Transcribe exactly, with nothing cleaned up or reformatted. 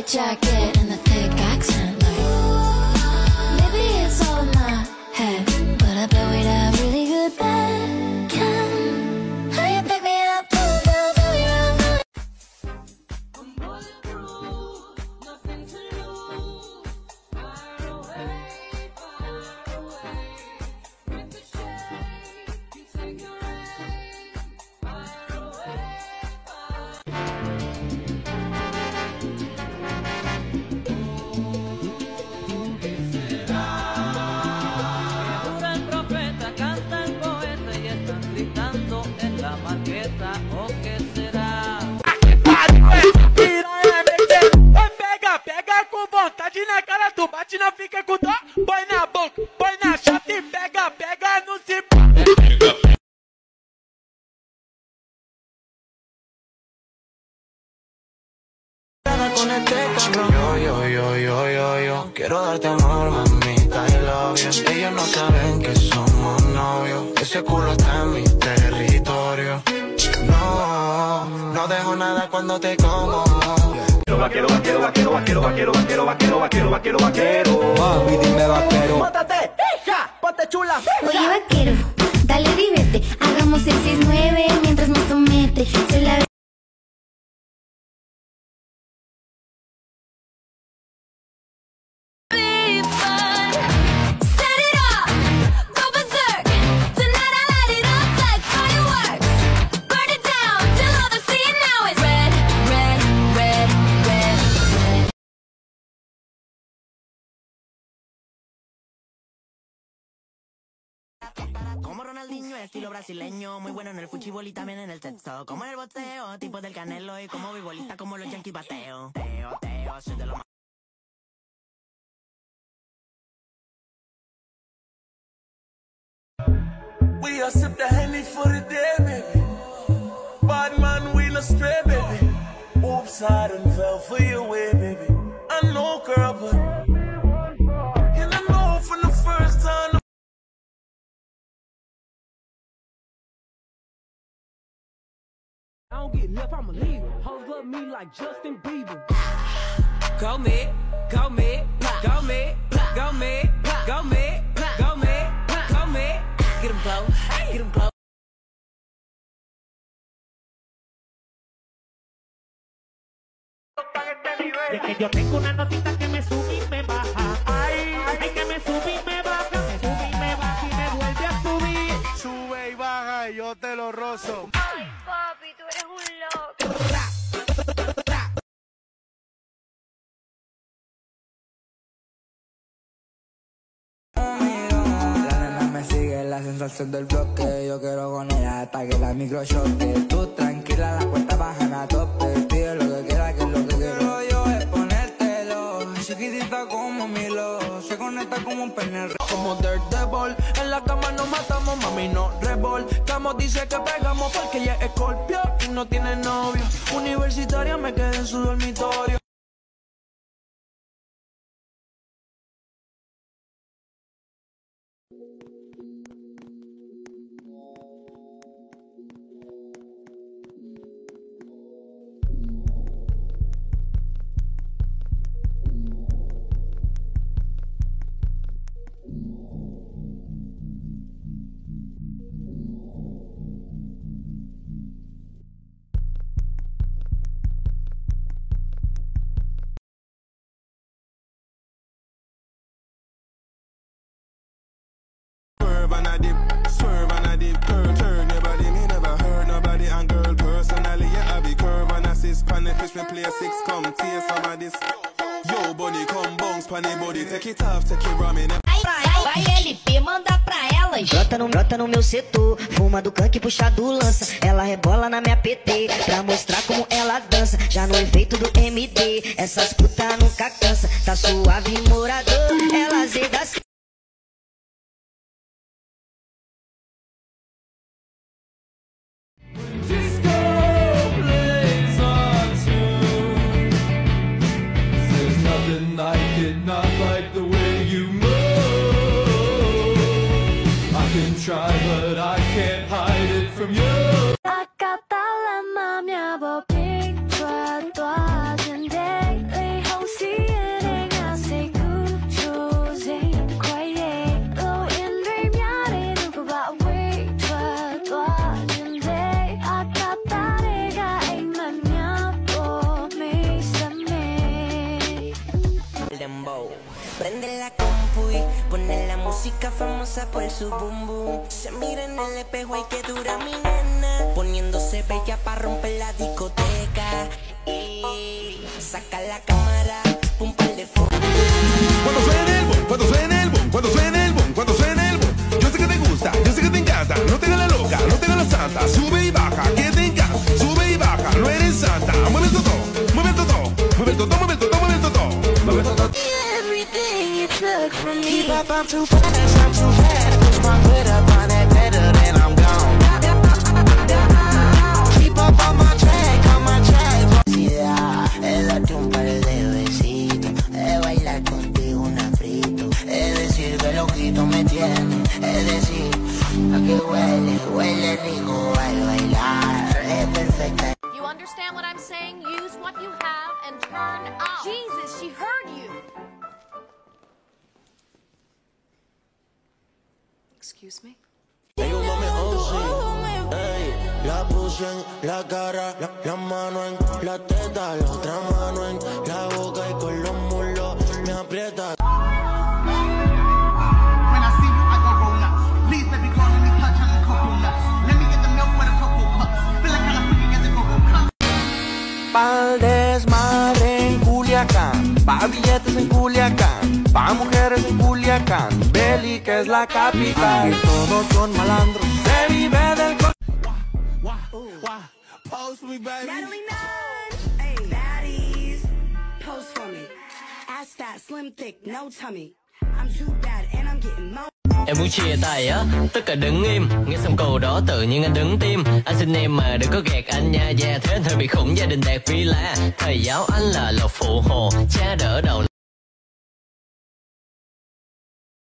white jacket and the thick accent. Like, maybe it's all in my head, but I bet we'd have really good bed. Can how you pick me up, pull down, tell me I'm going. I'm bulletproof, nothing to lose. Fire away, fire away. Ricochet, you take your aim. Fire away, o qué será? Pega, pega com vontade na cara, tu bate, não fica com dó. Põe na boca, põe na chata e pega, pega, não se Yo, yo, yo, yo, yo, yo quiero darte amor, mamita, I love you. Ellos no saben que somos novios. Ese culo está en mi territorio. No, no dejo nada cuando te como. Vaquero, vaquero, vaquero, vaquero, vaquero, vaquero, vaquero, vaquero, vaquero, vaquero. Mami, dime vaquero. ¡Móntate, hija! ¡Ponte chula! oye vaquero, dale divierte. Hagamos el seis nueve mientras me somete. Soy la Como Ronaldinho, estilo brasileño, muy bueno en el fútbol y también en el sexo. Como en el boxeo, tipo del Canelo, y como beisbolista como los Yankees bateo. Teo, teo, soy de lo más. We are sip the Henny for the day, baby. Bad man, we no stray, baby. Oops, I done fell for your way, baby. I know, girl, but and I know from the first time. I don't get left, I'm a leader. Hoes love me like Justin Bieber. Go me, go me, go me, go me, go me, go me, go me. Get him blow, get him blow. Yo tengo una notita que me sube y me baja. Ay, ay, que me sube y me baja. Me sube y me baja y me vuelve a subir. Sube y baja y yo te lo rozo. ay papi, tú eres un loco. La nena me sigue, la sensación del bloque. Yo quiero con ella hasta que la micro choque. Tú tranquila, la cuenta bajan a tope. Pide lo que quiera, que es lo que quiero yo es ponértelo. Chiquitita como Milo, se conecta como un pene. Como Daredevil, en la cama nos matamos, mami, no revolcamos. Dice que pegamos porque ella es Scorpio y no tiene novio. Universitaria me quedé en su dormitorio. Swerve and a dip, swerve and a dip, curl, turn your body, me never hurt nobody, and girl, personally, yeah, I be curve and assist, pan if it's me play six, come, taste some of this, yo, bunny, come, bounce, pan the body, take it off, take it ramming. Vai L P, manda pra elas. Brota no, brota no meu setor, fuma do canque, puxa do lança. Ela rebola na minha P T, pra mostrar como ela dança. Já no efeito do M D, essas putas nunca cansa. Tá suave, morador, ela zeda assim. Try, but I can't hide it from you. Acata la mami, abo pink tatuagem daily. pasa por su bum bum. Se mira en el espejo y que dura mi nena, poniéndose bella para romper la discoteca. Y saca la cámara, un par de fotos. Cuando suene el boom, cuando suene el boom, cuando suene el boom, cuando suene el boom. Yo sé que te gusta, yo sé que te encanta. No te hagas la loca, no te hagas la santa. Sube y baja, que te encanta. Sube y baja, no eres santa. Mueve el totó, mueve el totó, mueve el totó, mueve el totó, mueve el totó, mueve el totó. Everything you took from me. Keep up, I'm too fast, I'm too fast. Push my foot up on that pedal, then I'm gone. Keep up on my track, on my track. Es darte un par de besitos, es bailar contigo una frito, es decir que loquito me tiene, es decir a que huele, huele rico al bailar, es perfecta. You understand what I'm saying? Use what you have and turn up. Jesus, she heard you. Excuse me? Tengo un mami Ocean, ey, la puse en la cara, la, la mano en la teta, la otra mano en la boca y con los muslos me aprieta. When I see you, I go roll up. Please, baby, girl, let me touch on the cocoa nuts. Let me get the milk with a cocoa cups. Feel like I'm freaking get the cocoa cups. Pa'l desmadre en Culiacán, pa' billetes en Culiacán, pa' mujeres en Culiacán, Beli que es la capital. Aquí todos son malandros, se vive del co... Pose for me, baby. Natalie Nunn. Hey, baddies, pose for me. Ass fat, slim, thick, no tummy. I'm too bad and I'm getting mo. Em muốn chia tay á, tất cả đứng im. Nghe xong câu đó tự nhiên anh đứng tim. Anh xin em mà đừng có gạt anh nha. Yeah, thế anh hơi bị khủng, gia đình đẹp villa. Thầy giáo anh là lộc phụ hồ, cha đỡ đầu.